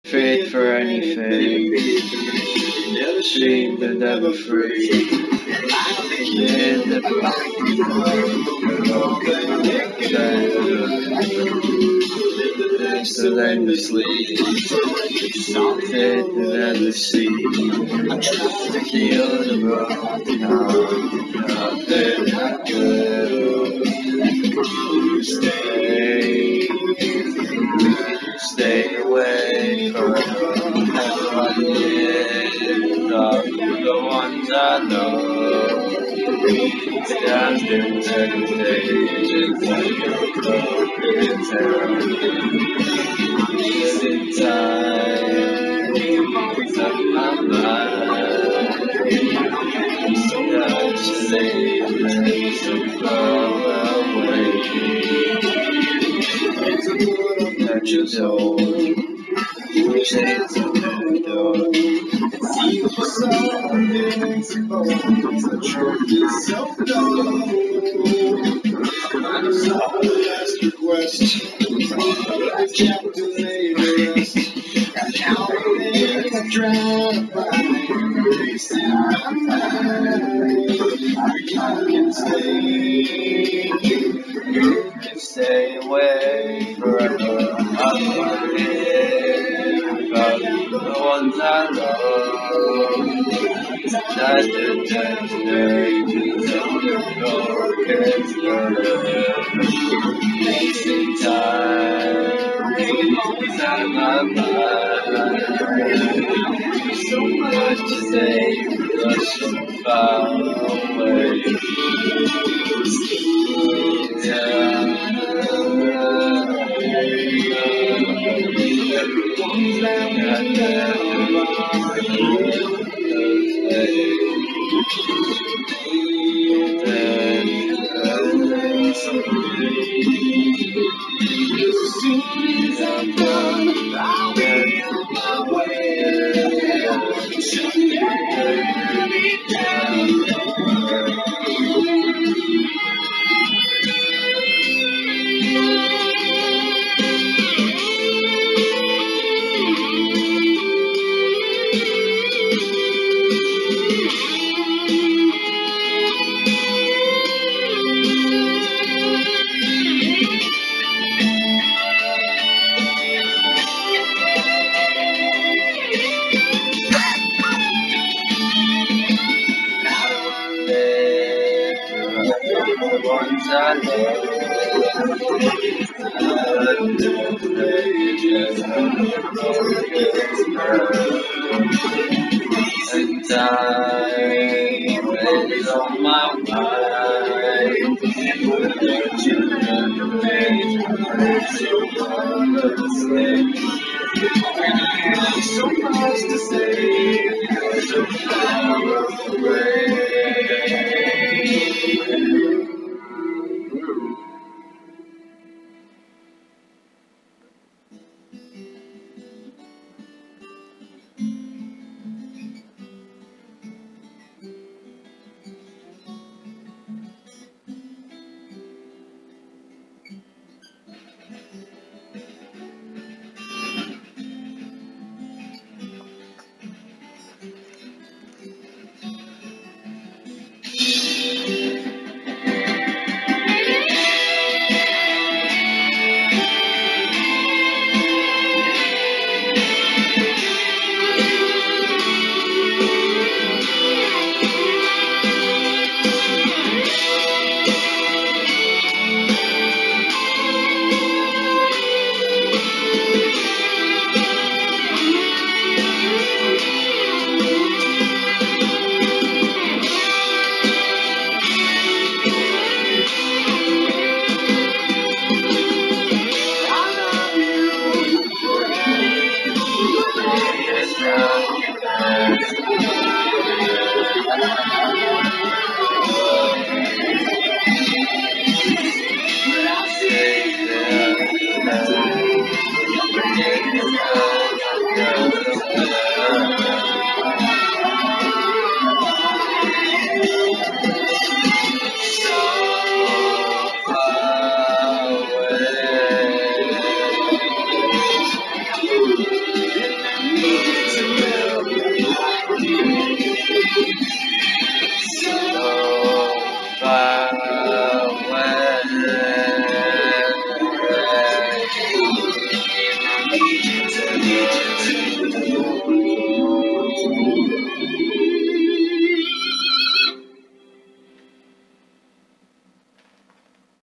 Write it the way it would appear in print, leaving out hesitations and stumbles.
Fit for anything, never ashamed and never free. In the so endlessly, fit and endlessly. I trust the universe, nothing good. Stay away forever. The ones I know. Stand in temptations and your broken in time, of my mind. So much safe and so far away. It's a world that you told. Shades of the door. See for something exposed. The truth is so cold. I'm sorry, last request. The captain made a rest. And now everything I drive by. Racing my mind. You can stay away forever. I'm the ones I love, that the temptations of the broken wasting time, inside my mind. So much to say, but so far away. Everyone's down and down. As soon as I'm done, I'll be on my way. Shut me down. The ones I love, and the pages of the broken and time is on my mind. The children made so wonderfully. So much to say, so far away.